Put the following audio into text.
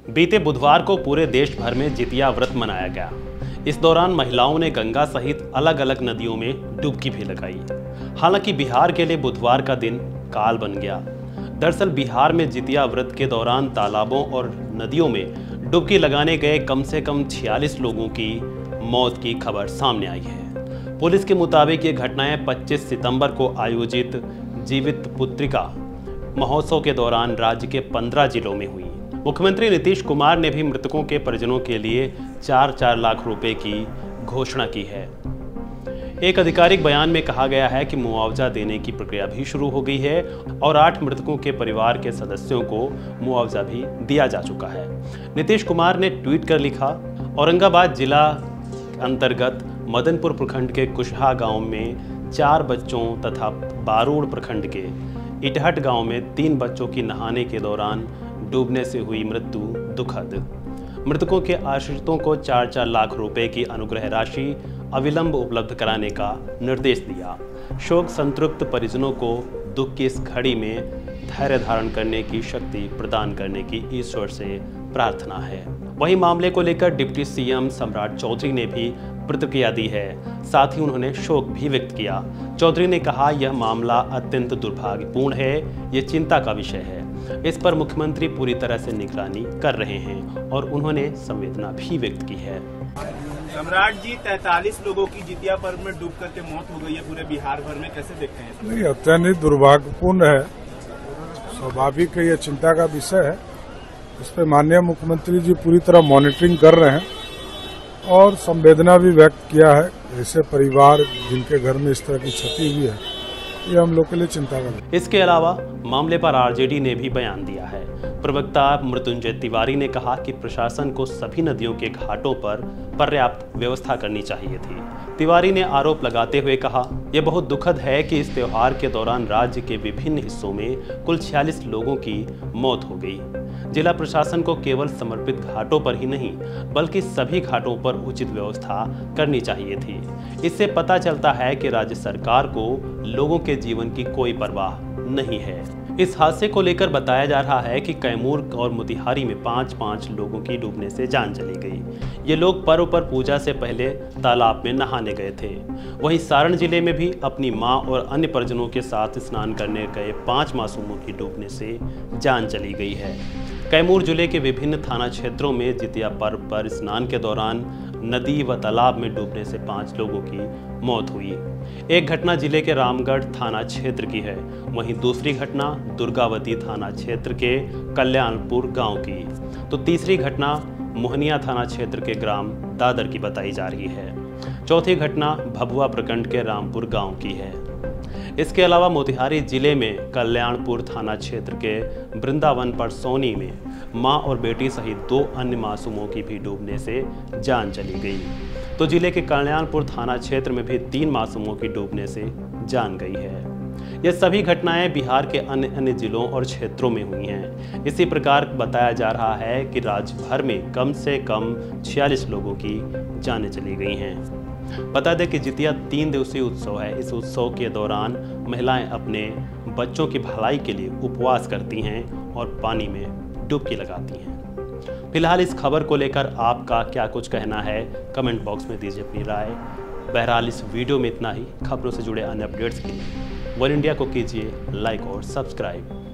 बीते बुधवार को पूरे देश भर में जितिया व्रत मनाया गया। इस दौरान महिलाओं ने गंगा सहित अलग अलग नदियों में डुबकी भी लगाई। हालांकि बिहार के लिए बुधवार का दिन काल बन गया। दरअसल बिहार में जितिया व्रत के दौरान तालाबों और नदियों में डुबकी लगाने गए कम से कम 46 लोगों की मौत की खबर सामने आई है। पुलिस के मुताबिक ये घटनाएं 25 सितंबर को आयोजित जीवित पुत्रिका महोत्सव के दौरान राज्य के 15 जिलों में हुई। मुख्यमंत्री नीतीश कुमार ने भी मृतकों के परिजनों के लिए 4-4 लाख रुपए की घोषणा की है। एक आधिकारिक बयान में कहा गया है कि मुआवजा देने की प्रक्रिया भी शुरू हो गई है और 8 मृतकों के परिवार के सदस्यों को मुआवजा भी दिया जा चुका है। नीतीश कुमार ने ट्वीट कर लिखा, औरंगाबाद जिला अंतर्गत मदनपुर प्रखंड के कुशहा गांव में 4 बच्चों तथा बारूड़ प्रखंड के इटहट गांव में 3 बच्चों की नहाने के दौरान डूबने से हुई मृत्यु दुखद। मृतकों के आश्रितों को 4-4 लाख रुपए की अनुग्रह राशि अविलंब उपलब्ध कराने का निर्देश दिया। शोक संतृप्त परिजनों को दुख की इस घड़ी में धैर्य धारण करने की शक्ति प्रदान करने की ईश्वर से प्रार्थना है। वहीं मामले को लेकर डिप्टी सीएम सम्राट चौधरी ने भी प्रतिक्रिया दी है। साथ ही उन्होंने शोक भी व्यक्त किया। चौधरी ने कहा, यह मामला अत्यंत दुर्भाग्यपूर्ण है, ये चिंता का विषय है। इस पर मुख्यमंत्री पूरी तरह से निगरानी कर रहे हैं और उन्होंने संवेदना भी व्यक्त की है। सम्राट जी, 43 लोगों की जितिया पर्व में डूब करके मौत हो गई है पूरे बिहार भर में, कैसे देखते हैं? नहीं, अत्यंत दुर्भाग्यपूर्ण है, स्वाभाविक है, यह चिंता का विषय है। इस पर माननीय मुख्यमंत्री जी पूरी तरह मॉनिटरिंग कर रहे हैं और संवेदना भी व्यक्त किया है। ऐसे परिवार जिनके घर में इस तरह की क्षति हुई है, ये हम लोग के लिए चिंता का है। इसके अलावा मामले पर आरजेडी ने भी बयान दिया है। प्रवक्ता मृत्युंजय तिवारी ने कहा कि प्रशासन को सभी नदियों के घाटों पर पर्याप्त व्यवस्था करनी चाहिए थी। तिवारी ने आरोप लगाते हुए कहा, यह बहुत दुखद है कि इस त्योहार के दौरान राज्य के विभिन्न हिस्सों में कुल 46 लोगों की मौत हो गई। जिला प्रशासन को केवल समर्पित घाटों पर ही नहीं बल्कि सभी घाटों पर उचित व्यवस्था करनी चाहिए थी। इससे पता चलता है कि राज्य सरकार को लोगों के जीवन की कोई परवाह नहीं है। इस हादसे को लेकर बताया जा रहा है कि कैमूर और मोतिहारी में 5-5 लोगों की डूबने से जान चली गई। ये लोग पर्व पर पूजा से पहले तालाब में नहाने गए थे। वहीं सारण जिले में भी अपनी मां और अन्य परिजनों के साथ स्नान करने गए 5 मासूमों की डूबने से जान चली गई है। कैमूर जिले के विभिन्न थाना क्षेत्रों में जितिया पर्व पर स्नान के दौरान नदी व तालाब में डूबने से 5 लोगों की मौत हुई। एक घटना जिले के रामगढ़ थाना क्षेत्र की है, वहीं दूसरी घटना दुर्गावती थाना क्षेत्र के कल्याणपुर गांव की, तो तीसरी घटना मोहनिया थाना क्षेत्र के ग्राम दादर की बताई जा रही है। चौथी घटना भभुआ प्रखंड के रामपुर गांव की है। इसके अलावा मोतिहारी जिले में कल्याणपुर थाना क्षेत्र के वृंदावन परसौनी में मां और बेटी सहित 2 अन्य मासूमों की भी डूबने से जान चली गई। तो जिले के कल्याणपुर थाना क्षेत्र में भी 3 मासूमों की डूबने से जान गई है। ये सभी घटनाएं बिहार के अन्य जिलों और क्षेत्रों में हुई हैं। इसी प्रकार बताया जा रहा है कि राज्य भर में कम से कम 46 लोगों की जानें चली गई हैं। बता दें कि जितिया 3 दिवसीय उत्सव है। इस उत्सव के दौरान महिलाएं अपने बच्चों की भलाई के लिए उपवास करती हैं और पानी में डुबकी लगाती हैं। फिलहाल इस खबर को लेकर आपका क्या कुछ कहना है, कमेंट बॉक्स में दीजिए अपनी राय। बहरहाल इस वीडियो में इतना ही। खबरों से जुड़े अन्य अपडेट्स के लिए वन इंडिया को कीजिए लाइक और सब्सक्राइब।